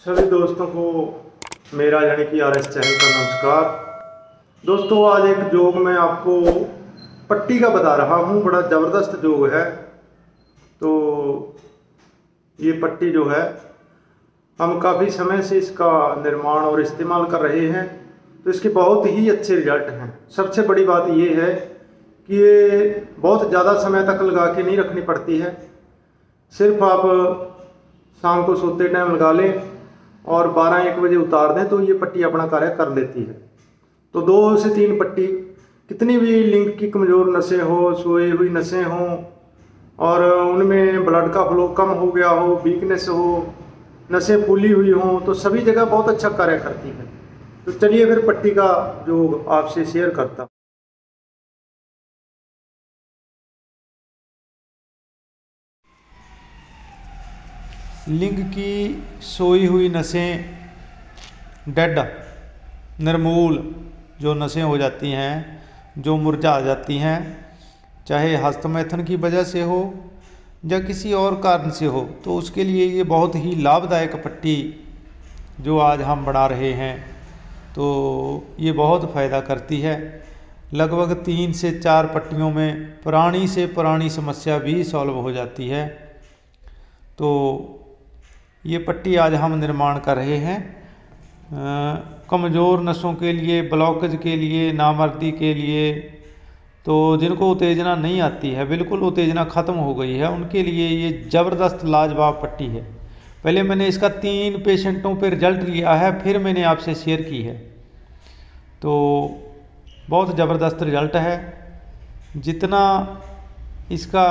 सभी दोस्तों को मेरा यानी कि RS चैनल पर नमस्कार। दोस्तों, आज एक जोग मैं आपको पट्टी का बता रहा हूँ। बड़ा ज़बरदस्त जोग है। तो ये पट्टी जो है हम काफ़ी समय से इसका निर्माण और इस्तेमाल कर रहे हैं, तो इसके बहुत ही अच्छे रिजल्ट हैं। सबसे बड़ी बात ये है कि ये बहुत ज़्यादा समय तक लगा के नहीं रखनी पड़ती है। सिर्फ आप शाम को सोते टाइम लगा लें और 12-1 बजे उतार दें तो ये पट्टी अपना कार्य कर लेती है। तो 2 से 3 पट्टी, कितनी भी लिंग की कमज़ोर नसें हो, सोई हुई नसें हों और उनमें ब्लड का फ्लो कम हो गया हो, वीकनेस हो, नसें फूली हुई हों, तो सभी जगह बहुत अच्छा कार्य करती है। तो चलिए फिर पट्टी का जो आपसे शेयर करता हूँ। लिंग की सोई हुई नसें डेड, निर्मूल जो नसें हो जाती हैं, जो मुरझा जाती हैं, चाहे हस्तमैथुन की वजह से हो या किसी और कारण से हो, तो उसके लिए ये बहुत ही लाभदायक पट्टी जो आज हम बना रहे हैं, तो ये बहुत फ़ायदा करती है। लगभग 3 से 4 पट्टियों में पुरानी से पुरानी समस्या भी सॉल्व हो जाती है। तो ये पट्टी आज हम निर्माण कर रहे हैं कमज़ोर नसों के लिए, ब्लॉकेज के लिए, नामर्दी के लिए, तो जिनको उत्तेजना नहीं आती है, बिल्कुल उत्तेजना ख़त्म हो गई है, उनके लिए ये ज़बरदस्त लाजवाब पट्टी है। पहले मैंने इसका 3 पेशेंटों पे रिजल्ट लिया है, फिर मैंने आपसे शेयर की है। तो बहुत ज़बरदस्त रिजल्ट है। जितना इसका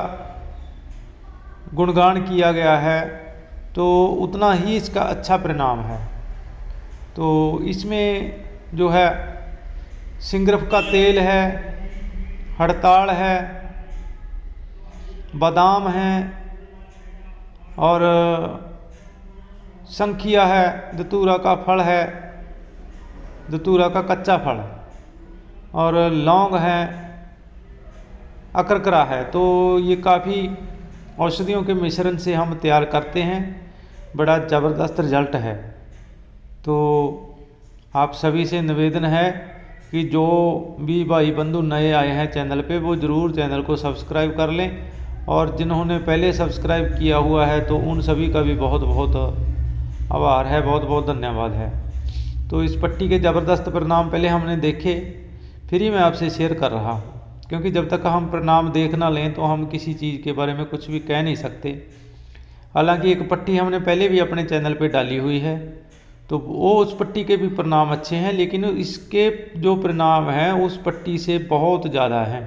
गुणगान किया गया है तो उतना ही इसका अच्छा परिणाम है। तो इसमें जो है सिंगरफ का तेल है, हड़ताल है, बादाम है और संखिया है, धतूरा का फल है, धतूरा का कच्चा फल, और लौंग है, अकरकरा है। तो ये काफ़ी औषधियों के मिश्रण से हम तैयार करते हैं। बड़ा ज़बरदस्त रिजल्ट है। तो आप सभी से निवेदन है कि जो भी भाई बंधु नए आए हैं चैनल पे, वो ज़रूर चैनल को सब्सक्राइब कर लें, और जिन्होंने पहले सब्सक्राइब किया हुआ है तो उन सभी का भी बहुत बहुत आभार है, बहुत बहुत धन्यवाद है। तो इस पट्टी के ज़बरदस्त परिणाम पहले हमने देखे, फिर ही मैं आपसे शेयर कर रहा हूँ, क्योंकि जब तक हम परिणाम देख ना लें तो हम किसी चीज़ के बारे में कुछ भी कह नहीं सकते। हालांकि एक पट्टी हमने पहले भी अपने चैनल पे डाली हुई है, तो वो उस पट्टी के भी परिणाम अच्छे हैं, लेकिन इसके जो परिणाम हैं उस पट्टी से बहुत ज़्यादा हैं।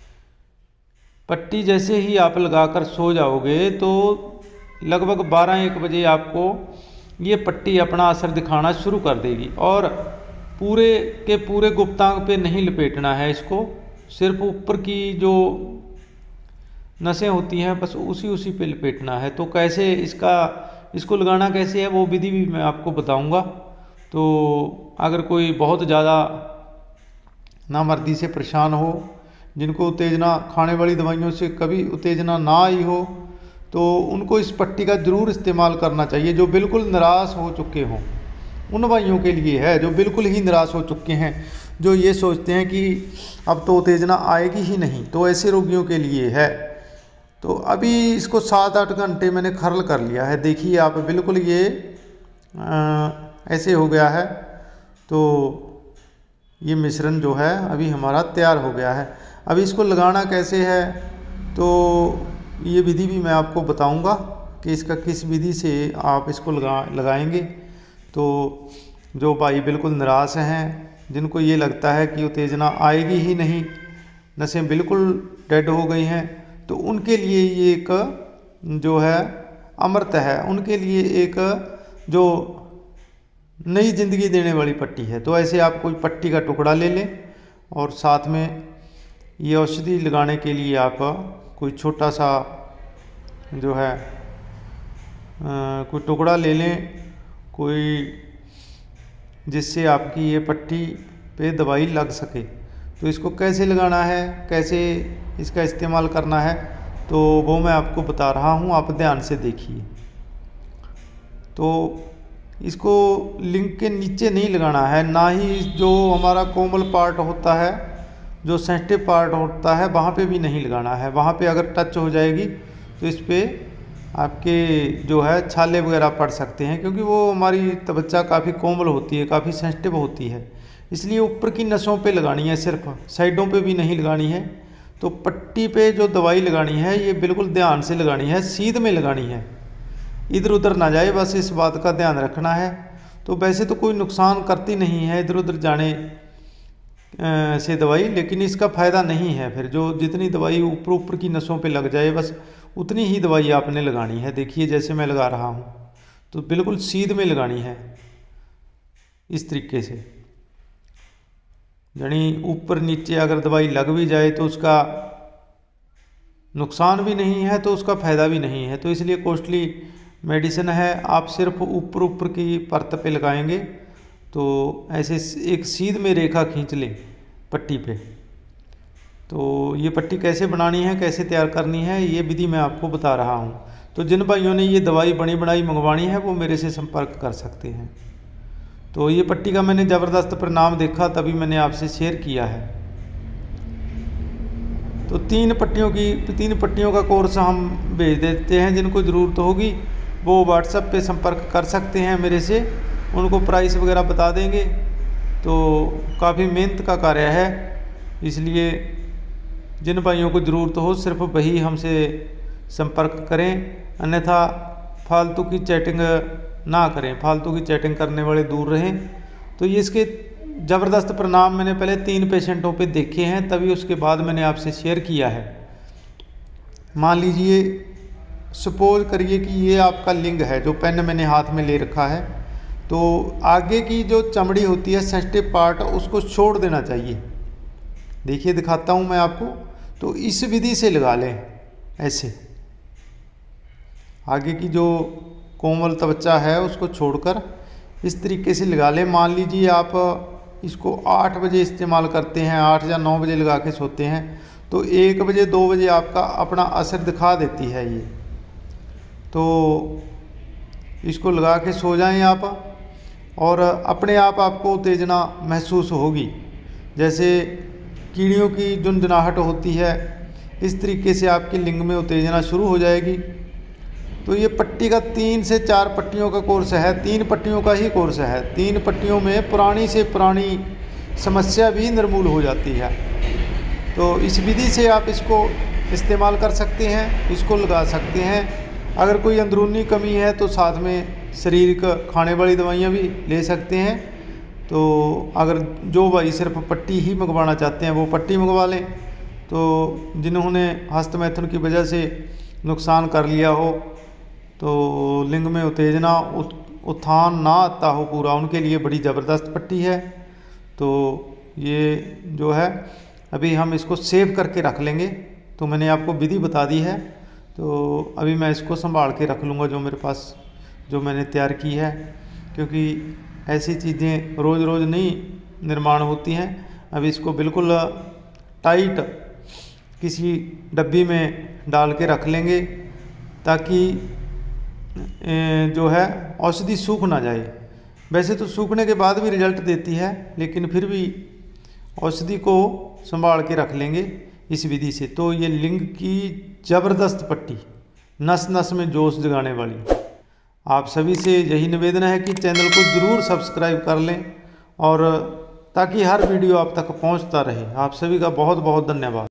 पट्टी जैसे ही आप लगाकर सो जाओगे तो लगभग 12-1 बजे आपको ये पट्टी अपना असर दिखाना शुरू कर देगी, और पूरे के पूरे गुप्तांग पे नहीं लपेटना है इसको, सिर्फ ऊपर की जो नसें होती हैं बस उसी पे लपेटना है। तो कैसे इसको लगाना कैसे है वो विधि भी मैं आपको बताऊंगा। तो अगर कोई बहुत ज़्यादा नामर्दी से परेशान हो, जिनको उत्तेजना खाने वाली दवाइयों से कभी उत्तेजना ना आई हो, तो उनको इस पट्टी का ज़रूर इस्तेमाल करना चाहिए। जो बिल्कुल निराश हो चुके हों, उन भाइयों के लिए है जो बिल्कुल ही निराश हो चुके हैं, जो ये सोचते हैं कि अब तो उत्तेजना आएगी ही नहीं, तो ऐसे रोगियों के लिए है। तो अभी इसको 7-8 घंटे मैंने खरल कर लिया है। देखिए आप, बिल्कुल ये ऐसे हो गया है। तो ये मिश्रण जो है अभी हमारा तैयार हो गया है। अभी इसको लगाना कैसे है तो ये विधि भी मैं आपको बताऊंगा कि इसका किस विधि से आप इसको लगाएंगे। तो जो भाई बिल्कुल निराश हैं, जिनको ये लगता है कि उत्तेजना आएगी ही नहीं, नसें बिल्कुल डेड हो गई हैं, तो उनके लिए ये एक जो है अमृत है, उनके लिए एक जो नई ज़िंदगी देने वाली पट्टी है। तो ऐसे आप कोई पट्टी का टुकड़ा ले लें और साथ में ये औषधि लगाने के लिए आप कोई छोटा सा जो है कोई टुकड़ा ले लें, कोई जिससे आपकी ये पट्टी पे दवाई लग सके। तो इसको कैसे लगाना है, कैसे इसका इस्तेमाल करना है, तो वो मैं आपको बता रहा हूँ, आप ध्यान से देखिए। तो इसको लिंग के नीचे नहीं लगाना है, ना ही जो हमारा कोमल पार्ट होता है, जो सेंसिटिव पार्ट होता है वहाँ पे भी नहीं लगाना है। वहाँ पे अगर टच हो जाएगी तो इस पर आपके जो है छाले वगैरह पड़ सकते हैं, क्योंकि वो हमारी त्वचा काफ़ी कोमल होती है, काफ़ी सेंसिटिव होती है। इसलिए ऊपर की नसों पे लगानी है, सिर्फ साइडों पे भी नहीं लगानी है। तो पट्टी पे जो दवाई लगानी है ये बिल्कुल ध्यान से लगानी है, सीध में लगानी है, इधर उधर ना जाए, बस इस बात का ध्यान रखना है। तो वैसे तो कोई नुकसान करती नहीं है इधर उधर जाने से दवाई, लेकिन इसका फ़ायदा नहीं है। फिर जो जितनी दवाई ऊपर ऊपर की नसों पे लग जाए बस उतनी ही दवाई आपने लगानी है। देखिए जैसे मैं लगा रहा हूँ तो बिल्कुल सीध में लगानी है, इस तरीके से। यानी ऊपर नीचे अगर दवाई लग भी जाए तो उसका नुकसान भी नहीं है, तो उसका फ़ायदा भी नहीं है। तो इसलिए कॉस्टली मेडिसिन है। आप सिर्फ ऊपर ऊपर की परत पे लगाएंगे तो ऐसे एक सीध में रेखा खींच लें पट्टी पे। तो ये पट्टी कैसे बनानी है, कैसे तैयार करनी है, ये विधि मैं आपको बता रहा हूँ। तो जिन भाइयों ने ये दवाई बनी बनाई मंगवानी है वो मेरे से संपर्क कर सकते हैं। तो ये पट्टी का मैंने ज़बरदस्त परिणाम देखा, तभी मैंने आपसे शेयर किया है। तो 3 पट्टियों का कोर्स हम भेज देते हैं। जिनको ज़रूरत होगी वो व्हाट्सएप पे संपर्क कर सकते हैं मेरे से, उनको प्राइस वगैरह बता देंगे। तो काफ़ी मेहनत का कार्य है, इसलिए जिन भाइयों को ज़रूरत हो सिर्फ वही हमसे संपर्क करें, अन्यथा फालतू की चैटिंग ना करें। फालतू की चैटिंग करने वाले दूर रहें। तो ये इसके ज़बरदस्त परिणाम मैंने पहले 3 पेशेंटों पे देखे हैं, तभी उसके बाद मैंने आपसे शेयर किया है। मान लीजिए, सपोज करिए कि ये आपका लिंग है, जो पेन मैंने हाथ में ले रखा है, तो आगे की जो चमड़ी होती है सेंसिटिव पार्ट, उसको छोड़ देना चाहिए। देखिए दिखाता हूँ मैं आपको। तो इस विधि से लगा लें, ऐसे आगे की जो कोमल त्वचा है उसको छोड़कर इस तरीके से लगा लें। मान लीजिए आप इसको 8 बजे इस्तेमाल करते हैं, 8 या 9 बजे लगा के सोते हैं, तो 1 बजे 2 बजे आपका अपना असर दिखा देती है ये। तो इसको लगा के सो जाएं आप, और अपने आप आपको उत्तेजना महसूस होगी। जैसे कीड़ियों की झुंझुनाहट होती है, इस तरीके से आपके लिंग में उत्तेजना शुरू हो जाएगी। तो ये पट्टी का 3 से 4 पट्टियों का कोर्स है, 3 पट्टियों का ही कोर्स है। 3 पट्टियों में पुरानी से पुरानी समस्या भी निर्मूल हो जाती है। तो इस विधि से आप इसको इस्तेमाल कर सकते हैं, इसको लगा सकते हैं। अगर कोई अंदरूनी कमी है तो साथ में शारीरिक खाने वाली दवाइयाँ भी ले सकते हैं। तो अगर जो भाई सिर्फ पट्टी ही मंगवाना चाहते हैं वो पट्टी मंगवा लें। तो जिन्होंने हस्तमैथुन की वजह से नुकसान कर लिया हो, तो लिंग में उत्तेजना उत्थान ना आता हो पूरा, उनके लिए बड़ी ज़बरदस्त पट्टी है। तो ये जो है अभी हम इसको सेव करके रख लेंगे। तो मैंने आपको विधि बता दी है, तो अभी मैं इसको संभाल के रख लूँगा जो मेरे पास, जो मैंने तैयार की है, क्योंकि ऐसी चीज़ें रोज़ रोज़ नहीं निर्माण होती हैं। अभी इसको बिल्कुल टाइट किसी डब्बी में डाल के रख लेंगे, ताकि जो है औषधि सूख ना जाए। वैसे तो सूखने के बाद भी रिजल्ट देती है, लेकिन फिर भी औषधि को संभाल के रख लेंगे इस विधि से। तो ये लिंग की ज़बरदस्त पट्टी, नस नस में जोश जगाने वाली। आप सभी से यही निवेदन है कि चैनल को ज़रूर सब्सक्राइब कर लें, और ताकि हर वीडियो आप तक पहुंचता रहे। आप सभी का बहुत बहुत धन्यवाद।